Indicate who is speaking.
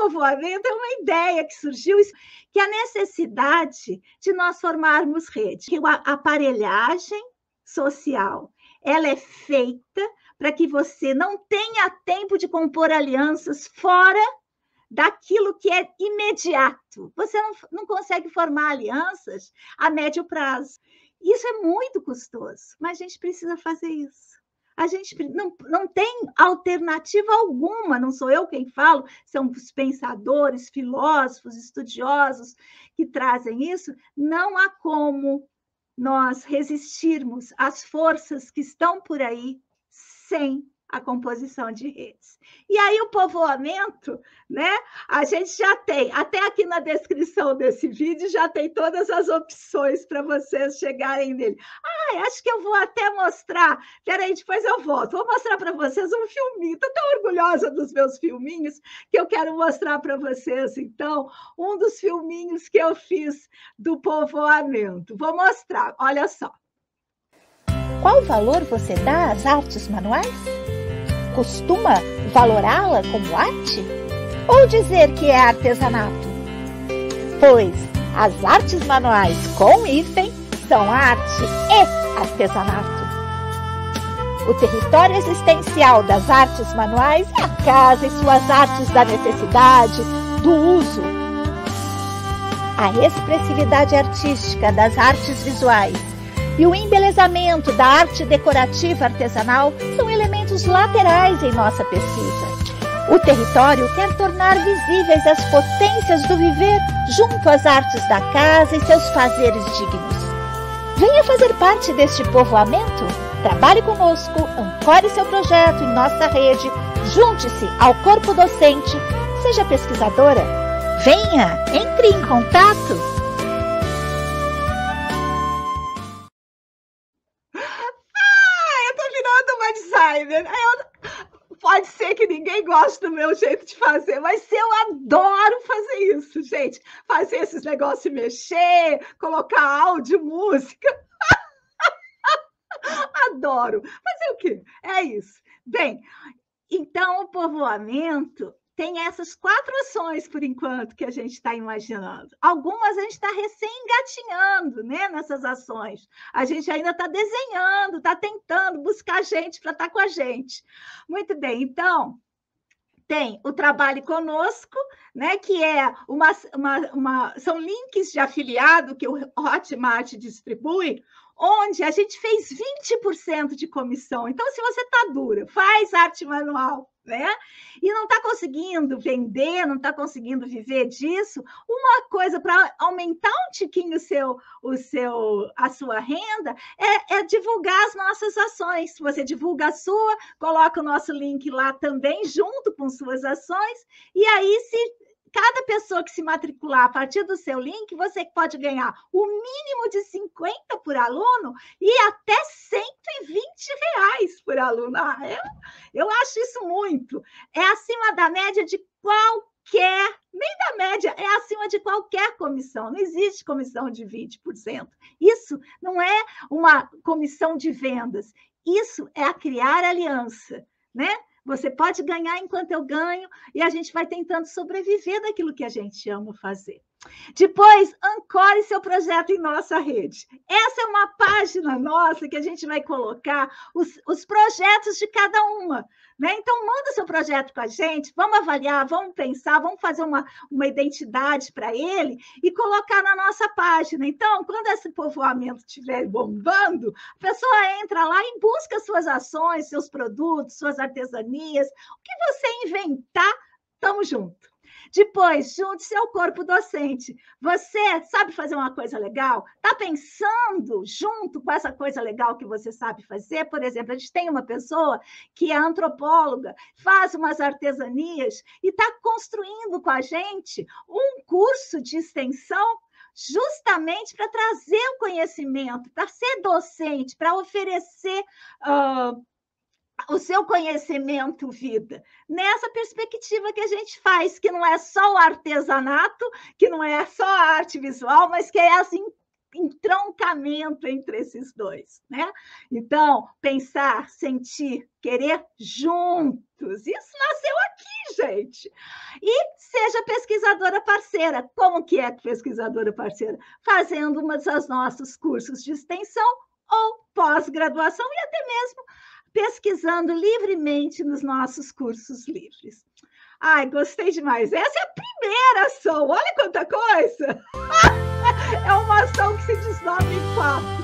Speaker 1: povoamento é uma ideia que surgiu, que é a necessidade de nós formarmos rede, que a aparelhagem social, ela é feita para que você não tenha tempo de compor alianças fora daquilo que é imediato. Você não consegue formar alianças a médio prazo. Isso é muito custoso, mas a gente precisa fazer isso. A gente não tem alternativa alguma, não sou eu quem falo, são os pensadores, filósofos, estudiosos que trazem isso. Não há como nós resistirmos às forças que estão por aí sem a composição de redes. E aí o povoamento, né? A gente já tem, até aqui na descrição desse vídeo, já tem todas as opções para vocês chegarem nele. Acho que eu vou até mostrar, peraí, depois eu volto, vou mostrar para vocês um filminho, estou tão orgulhosa dos meus filminhos, que eu quero mostrar para vocês, então, um dos filminhos que eu fiz do povoamento. Vou mostrar, olha só.
Speaker 2: Qual valor você dá às artes manuais? Costuma valorá-la como arte? Ou dizer que é artesanato? Pois as artes manuais com hífen são arte e artesanato. O território existencial das artes manuais é a casa e suas artes da necessidade, do uso. A expressividade artística das artes visuais e o embelezamento da arte decorativa artesanal são elementos laterais em nossa pesquisa. O território quer tornar visíveis as potências do viver junto às artes da casa e seus fazeres dignos. Venha fazer parte deste povoamento. Trabalhe conosco, ancore seu projeto em nossa rede, junte-se ao corpo docente, seja pesquisadora. Venha, entre em contato.
Speaker 1: Pode ser que ninguém goste do meu jeito de fazer, mas eu adoro fazer isso, gente. Fazer esses negócios, mexer, colocar áudio, música. Adoro. Fazer o quê? É isso. Bem, então o povoamento tem essas 4 ações, por enquanto, que a gente está imaginando. Algumas a gente está recém-engatinhando, né, nessas ações. A gente ainda está desenhando, está tentando buscar gente para estar com a gente. Muito bem, então, tem o Trabalhe Conosco, né, que é são links de afiliado que o Hotmart distribui, onde a gente fez 20% de comissão. Então, se você está dura, faz arte manual, né? E não está conseguindo vender, não está conseguindo viver disso, uma coisa para aumentar um tiquinho a sua renda é divulgar as nossas ações. Você divulga a sua, coloca o nosso link lá também, junto com suas ações, e aí, se cada pessoa que se matricular a partir do seu link, você pode ganhar o mínimo de 50 por aluno e até R$120 por aluno. Eu acho isso muito. É acima da média de qualquer, nem da média, é acima de qualquer comissão. Não existe comissão de 20%. Isso não é uma comissão de vendas. Isso é a criar aliança, né? Você pode ganhar enquanto eu ganho e a gente vai tentando sobreviver daquilo que a gente ama fazer. Depois, ancore seu projeto em nossa rede. Essa é uma página nossa que a gente vai colocar os projetos de cada uma, né? Então, manda seu projeto com a gente, vamos avaliar, vamos pensar, vamos fazer uma identidade para ele e colocar na nossa página. Então, quando esse povoamento estiver bombando, a pessoa entra lá e busca suas ações, seus produtos, suas artesanias, o que você inventar, estamos juntos. Depois, junte-se ao corpo docente. Você sabe fazer uma coisa legal? Está pensando junto com essa coisa legal que você sabe fazer? Por exemplo, a gente tem uma pessoa que é antropóloga, faz umas artesanias e está construindo com a gente um curso de extensão justamente para trazer o conhecimento, para ser docente, para oferecer o seu conhecimento vida, nessa perspectiva que a gente faz, que não é só o artesanato, que não é só a arte visual, mas que é esse entroncamento entre esses dois, né? Então, pensar, sentir, querer juntos, isso nasceu aqui, gente? E seja pesquisadora parceira. Como que é pesquisadora parceira? Fazendo um dos nossos cursos de extensão ou pós-graduação e até mesmo pesquisando livremente nos nossos cursos livres. Ai, gostei demais. Essa é a primeira ação. Olha quanta coisa! É uma ação que se desdobra em 4.